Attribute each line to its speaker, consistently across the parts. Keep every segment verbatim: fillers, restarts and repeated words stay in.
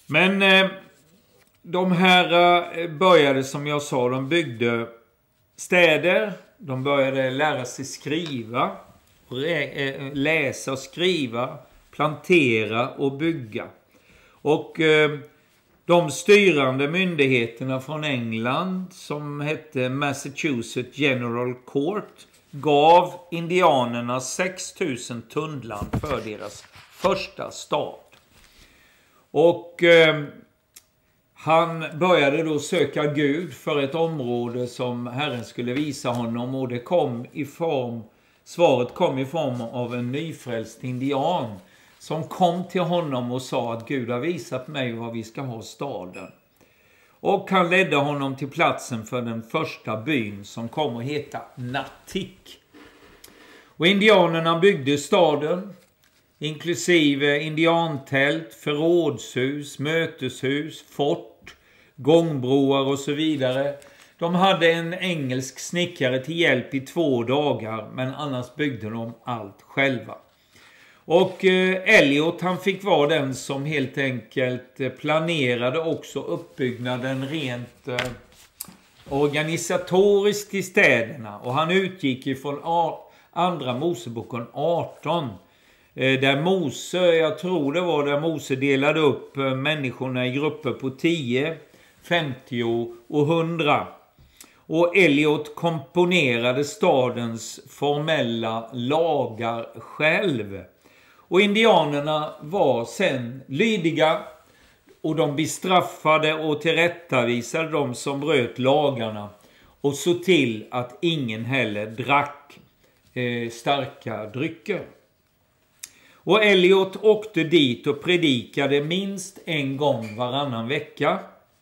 Speaker 1: Men eh, de här eh, började, som jag sa, de byggde städer. De började lära sig skriva, läsa och skriva, plantera och bygga. Och eh, de styrande myndigheterna från England, som hette Massachusetts General Court, gav indianerna sex tusen tunnland för deras första stad. Och eh, han började då söka Gud för ett område som Herren skulle visa honom, och det kom i form, svaret kom i form av en nyfrälst indian som kom till honom och sa att Gud har visat mig var vi ska ha staden. Och han ledde honom till platsen för den första byn som kom att heta Natick. Och indianerna byggde staden, inklusive indiantält, förrådshus, möteshus, fort, gångbroar och så vidare. De hade en engelsk snickare till hjälp i två dagar, men annars byggde de allt själva. Och eh, Eliot, han fick vara den som helt enkelt planerade också uppbyggnaden rent eh, organisatoriskt i städerna. Och han utgick ifrån andra Moseboken arton. Eh, där Mose, jag tror det var där Mose delade upp eh, människorna i grupper på tio, femtio och hundra. Och Eliot komponerade stadens formella lagar själv. Och indianerna var sen lydiga, och de bestraffade och tillrättavisade de som bröt lagarna, och så till att ingen heller drack eh, starka drycker. Och Eliot åkte dit och predikade minst en gång varannan vecka.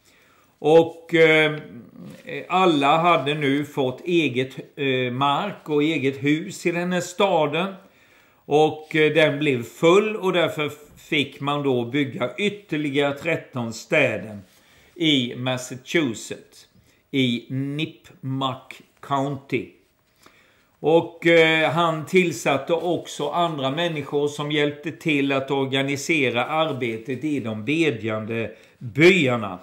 Speaker 1: Och eh, alla hade nu fått eget eh, mark och eget hus i den här staden. Och eh, den blev full, och därför fick man då bygga ytterligare tretton städer i Massachusetts, i Nipmuc County. Och eh, han tillsatte också andra människor som hjälpte till att organisera arbetet i de bedjande byarna.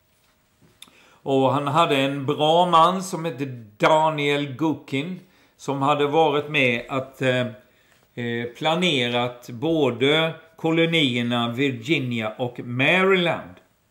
Speaker 1: Och han hade en bra man som hette Daniel Gookin, som hade varit med att eh, planerat både kolonierna Virginia och Maryland.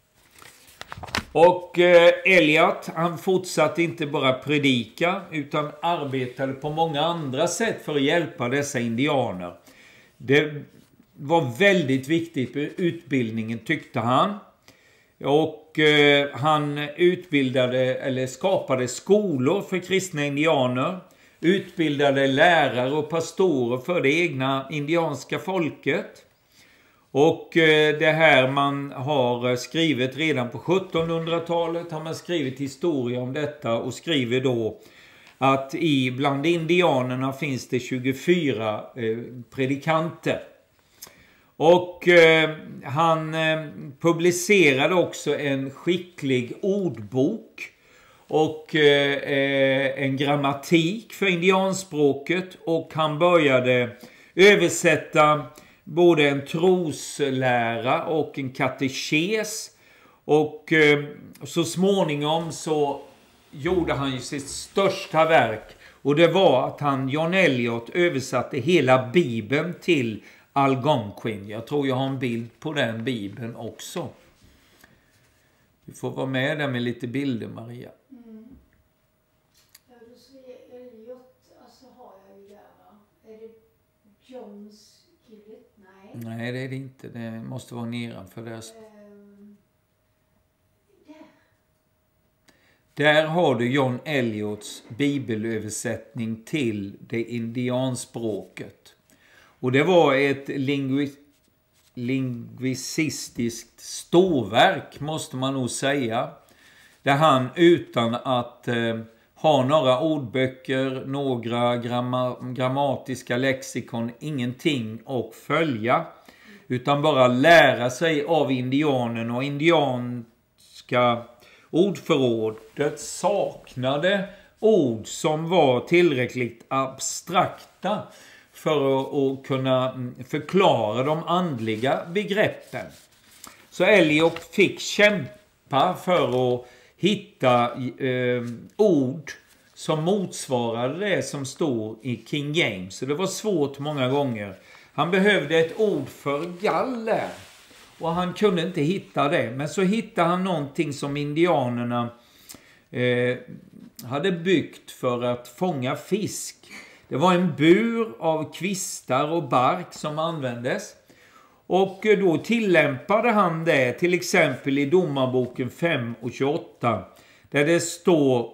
Speaker 1: Och eh, Eliot, han fortsatte inte bara predika utan arbetade på många andra sätt för att hjälpa dessa indianer. Det var väldigt viktigt med utbildningen, tyckte han. Och eh, han utbildade eller skapade skolor för kristna indianer, utbildade lärare och pastorer för det egna indianska folket. Och eh, det här man har skrivit redan på sjuttonhundratalet har man skrivit historia om detta, och skriver då att i bland indianerna finns det tjugofyra eh, predikanter. Och eh, han eh, publicerade också en skicklig ordbok och eh, en grammatik för indianspråket, och han började översätta både en troslära och en katekes, och eh, så småningom så gjorde han ju sitt största verk, och det var att han, John Eliot, översatte hela Bibeln till Algonquin. Jag tror jag har en bild på den Bibeln också. Du får vara med där med lite bilder, Maria.
Speaker 2: Mm. Ja, du säger Eliot, alltså har jag ju där, va? Är det Johns Gillet? Nej.
Speaker 1: Nej, det är det inte. Det måste vara nedanför där.
Speaker 2: Um, där.
Speaker 1: Där har du John Eliots bibelöversättning till det indianspråket. Och det var ett lingvi lingvistiskt storverk, måste man nog säga. Där han utan att eh, ha några ordböcker, några gramma grammatiska lexikon, ingenting att följa. Utan bara lära sig av indianen, och indianska ordförrådet saknade ord som var tillräckligt abstrakta för att, att kunna förklara de andliga begreppen. Så Eliot fick kämpa för att hitta eh, ord som motsvarade det som står i King James. Så det var svårt många gånger. Han behövde ett ord för galler. Och han kunde inte hitta det. Men så hittade han någonting som indianerna eh, hade byggt för att fånga fisk. Det var en bur av kvistar och bark som användes. Och då tillämpade han det till exempel i Domarboken fem och tjugoåtta. Där det står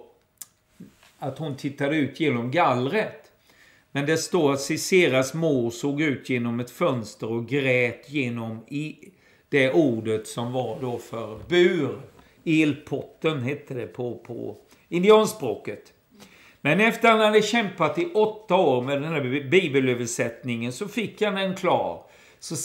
Speaker 1: att hon tittade ut genom gallret. Men det står att Siseras mor såg ut genom ett fönster och grät genom i det ordet som var då för bur. Elpotten hette det på, på indianspråket. Men efter han hade kämpat i åtta år med den här bibelöversättningen så fick han den klar. Så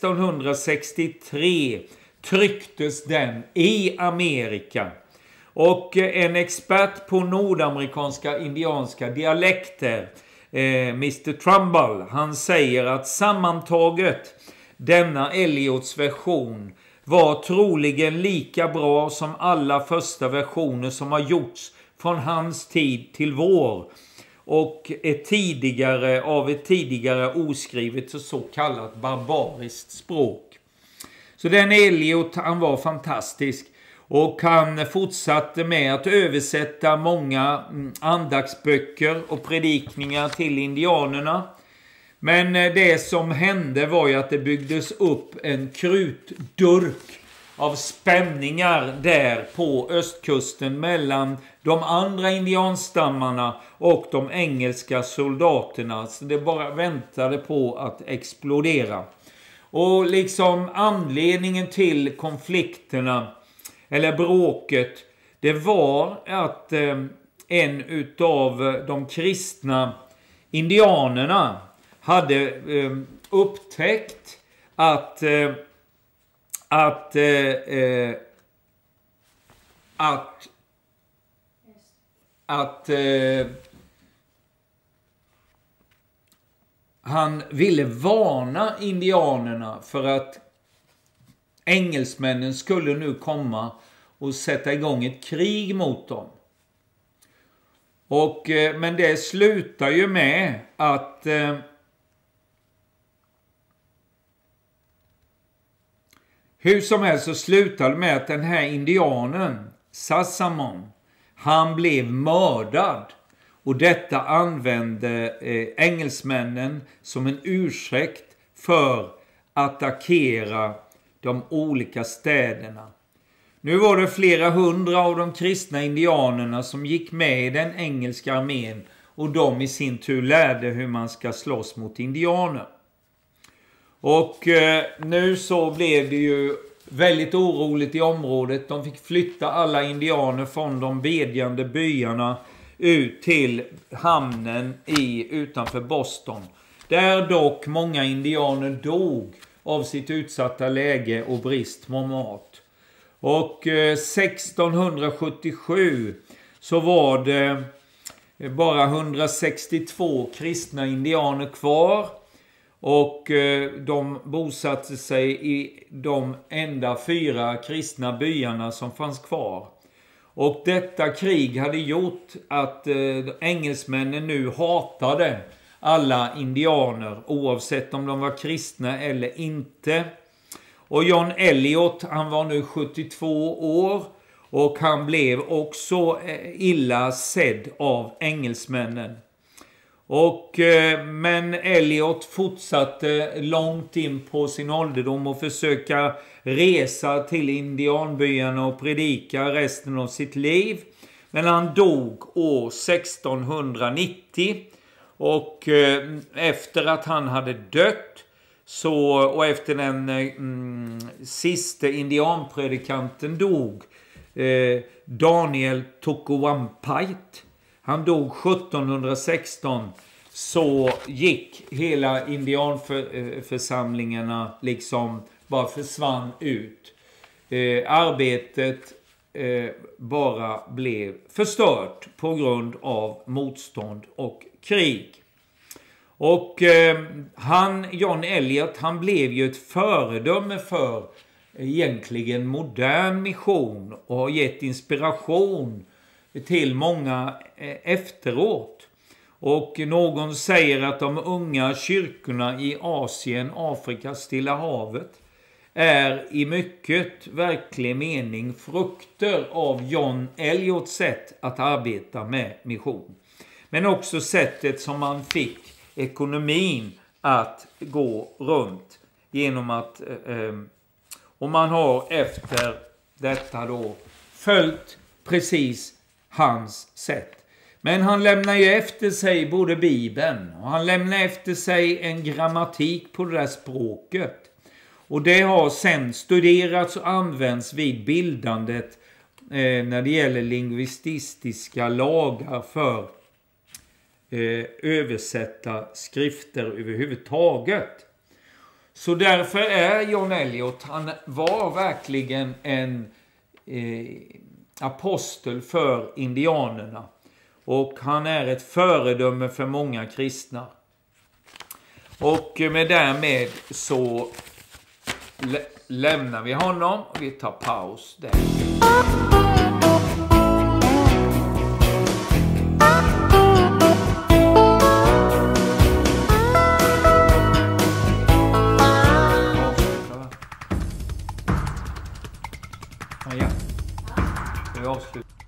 Speaker 1: sextonhundrasextiotre trycktes den i Amerika. Och en expert på nordamerikanska indianska dialekter, eh, mister Trumbull, han säger att sammantaget denna Eliots version var troligen lika bra som alla första versioner som har gjorts från hans tid till vår. Och ett tidigare, av ett tidigare oskrivet och så kallat barbariskt språk. Så den Eliot, han var fantastisk. Och han fortsatte med att översätta många andagsböcker och predikningar till indianerna. Men det som hände var ju att det byggdes upp en krutdurk av spänningar där på östkusten mellan de andra indianstammarna och de engelska soldaterna. Så det bara väntade på att explodera. Och liksom anledningen till konflikterna eller bråket, det var att eh, en utav de kristna indianerna hade eh, upptäckt att eh, att eh, eh, att att eh, han ville varna indianerna för att engelsmännen skulle nu komma och sätta igång ett krig mot dem. Och, eh, men det slutar ju med att eh, hur som helst så slutade med att den här indianen, Sassamon, han blev mördad. Och detta använde eh, engelsmännen som en ursäkt för att attackera de olika städerna. Nu var det flera hundra av de kristna indianerna som gick med i den engelska armén. Och de i sin tur lärde hur man ska slåss mot indianer. Och eh, nu så blev det ju väldigt oroligt i området. De fick flytta alla indianer från de bedjande byarna ut till hamnen i, utanför Boston. Där dock många indianer dog av sitt utsatta läge och brist på mat. Och eh, sextonhundrasjuttiosju så var det bara hundrasextiotvå kristna indianer kvar. Och eh, de bosatte sig i de enda fyra kristna byarna som fanns kvar. Och detta krig hade gjort att eh, engelsmännen nu hatade alla indianer oavsett om de var kristna eller inte. Och John Eliot, han var nu sjuttiotvå år och han blev också illa sedd av engelsmännen. Och, men Eliot fortsatte långt in på sin ålderdom och försöka resa till indianbyarna och predika resten av sitt liv. Men han dog år sextonhundranittio och efter att han hade dött så, och efter den mm, sista indianpredikanten dog, eh, Daniel Tokowampait, han dog sjuttonhundrasexton, så gick hela indianförsamlingarna liksom bara försvann ut. Eh, arbetet eh, bara blev förstört på grund av motstånd och krig. Och eh, han, John Eliot, han blev ju ett föredöme för egentligen modern mission och har gett inspiration till många efteråt. Och någon säger att de unga kyrkorna i Asien, Afrika, Stilla havet är i mycket verklig mening frukter av John Eliots sätt att arbeta med mission. Men också sättet som man fick ekonomin att gå runt genom att eh, och man har efter detta då följt precis hans sätt. Men han lämnar ju efter sig både Bibeln och han lämnar efter sig en grammatik på det där språket. Och det har sen studerats och använts vid bildandet eh, när det gäller lingvistiska lagar för eh, översätta skrifter överhuvudtaget. Så därför är John Eliot, han var verkligen en eh, apostel för indianerna. Och han är ett föredöme för många kristna. Och med därmed så lä- lämnar vi honom och vi tar paus där. Ja, vi avslutar.